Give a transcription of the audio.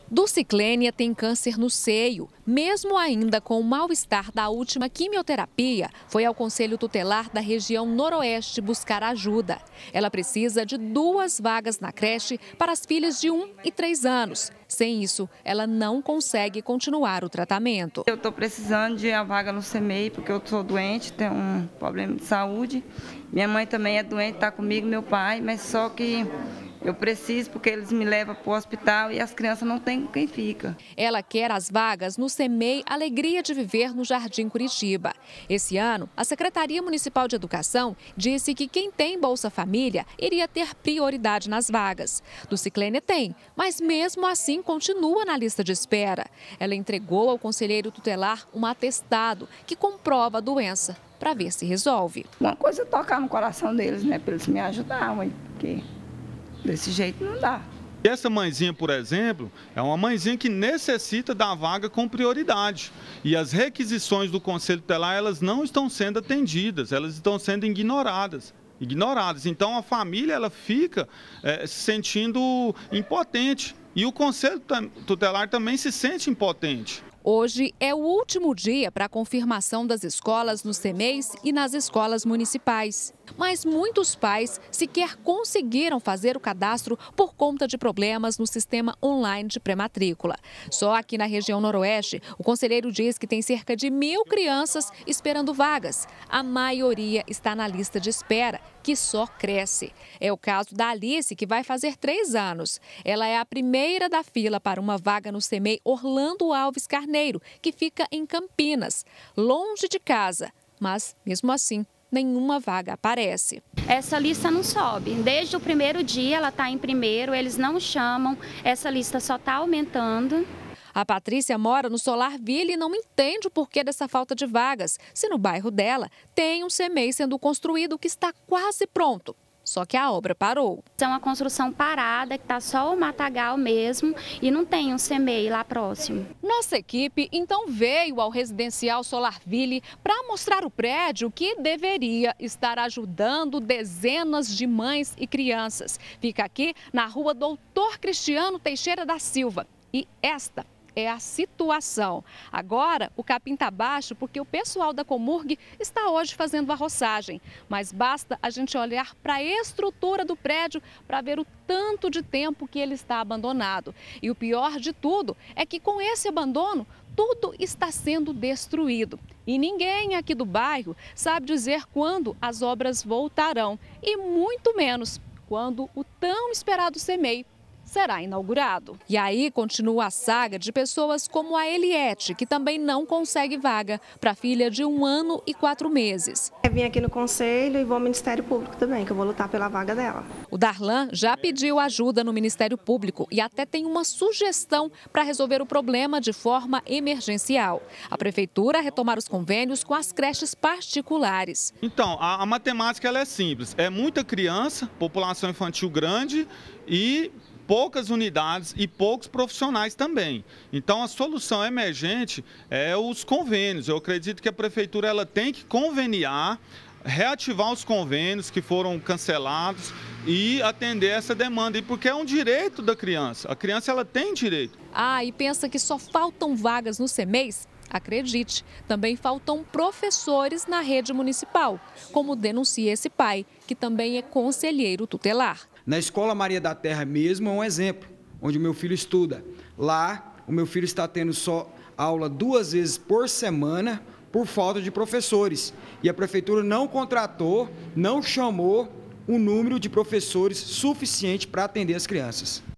Dulciclênia tem câncer no seio. Mesmo ainda com o mal-estar da última quimioterapia, foi ao Conselho Tutelar da região Noroeste buscar ajuda. Ela precisa de 2 vagas na creche para as filhas de 1 e 3 anos. Sem isso, ela não consegue continuar o tratamento. Eu estou precisando de uma vaga no CMEI, porque eu sou doente, tenho um problema de saúde. Minha mãe também é doente, está comigo, meu pai, mas só que eu preciso porque eles me levam para o hospital e as crianças não têm quem fica. Ela quer as vagas no CMEI Alegria de Viver no Jardim Curitiba. Esse ano, a Secretaria Municipal de Educação disse que quem tem Bolsa Família iria ter prioridade nas vagas. Dulciclênia tem, mas mesmo assim continua na lista de espera. Ela entregou ao conselheiro tutelar um atestado que comprova a doença para ver se resolve. Uma coisa é tocar no coração deles, né, para eles me ajudarem, porque desse jeito não dá. Essa mãezinha, por exemplo, é uma mãezinha que necessita da vaga com prioridade. E as requisições do Conselho Tutelar, elas não estão sendo atendidas, elas estão sendo ignoradas. Então a família ela fica se sentindo impotente. E o Conselho Tutelar também se sente impotente. Hoje é o último dia para a confirmação das escolas nos CMEIs e nas escolas municipais. Mas muitos pais sequer conseguiram fazer o cadastro por conta de problemas no sistema online de pré-matrícula. Só aqui na região Noroeste, o conselheiro diz que tem cerca de 1.000 crianças esperando vagas. A maioria está na lista de espera, que só cresce. É o caso da Alice, que vai fazer 3 anos. Ela é a primeira da fila para uma vaga no CMEI Orlando Alves Carneiro, que fica em Campinas, longe de casa. Mas, mesmo assim, nenhuma vaga aparece. Essa lista não sobe. Desde o primeiro dia ela está em primeiro, eles não chamam, essa lista só está aumentando. A Patrícia mora no Solar Villa e não entende o porquê dessa falta de vagas, se no bairro dela tem um CMEI sendo construído que está quase pronto. Só que a obra parou. É uma construção parada, que está só o matagal mesmo e não tem um CMEI lá próximo. Nossa equipe então veio ao residencial Solar Villa para mostrar o prédio que deveria estar ajudando dezenas de mães e crianças. Fica aqui na rua Doutor Cristiano Teixeira da Silva. E esta é a situação. Agora o capim está baixo porque o pessoal da Comurg está hoje fazendo a roçagem. Mas basta a gente olhar para a estrutura do prédio para ver o tanto de tempo que ele está abandonado. E o pior de tudo é que com esse abandono, tudo está sendo destruído. E ninguém aqui do bairro sabe dizer quando as obras voltarão. E muito menos quando o tão esperado CMEI será inaugurado. E aí continua a saga de pessoas como a Eliette, que também não consegue vaga para a filha de 1 ano e 4 meses. Eu vim aqui no Conselho e vou ao Ministério Público também, que eu vou lutar pela vaga dela. O Darlan já pediu ajuda no Ministério Público e até tem uma sugestão para resolver o problema de forma emergencial. A Prefeitura retomar os convênios com as creches particulares. Então, a matemática ela é simples. É muita criança, população infantil grande e poucas unidades e poucos profissionais também. Então, a solução emergente é os convênios. Eu acredito que a Prefeitura ela tem que conveniar, reativar os convênios que foram cancelados e atender essa demanda. E porque é um direito da criança. A criança ela tem direito. E pensa que só faltam vagas nos CMEIs? Acredite, também faltam professores na rede municipal, como denuncia esse pai, que também é conselheiro tutelar. Na Escola Maria da Terra mesmo é um exemplo, onde o meu filho estuda. Lá, o meu filho está tendo só aula 2 vezes por semana por falta de professores. E a Prefeitura não contratou, não chamou um número de professores suficiente para atender as crianças.